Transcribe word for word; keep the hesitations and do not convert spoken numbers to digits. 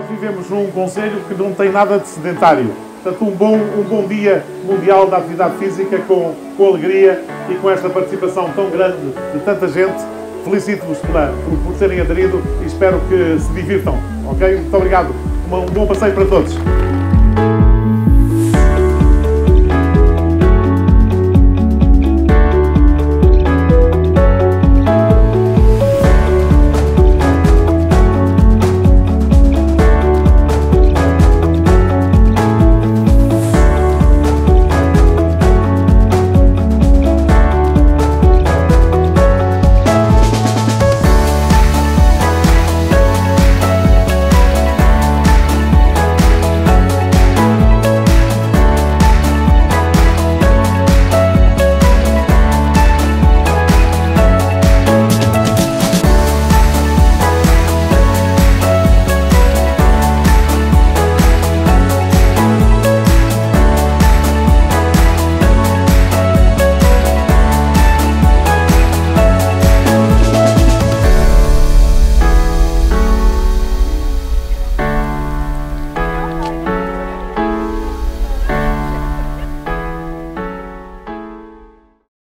vivemos num concelho que não tem nada de sedentário. Portanto, um bom, um bom dia mundial da atividade física com, com alegria e com esta participação tão grande de tanta gente. Felicito-vos por, por terem aderido e espero que se divirtam. Ok? Muito obrigado. Um bom passeio para todos.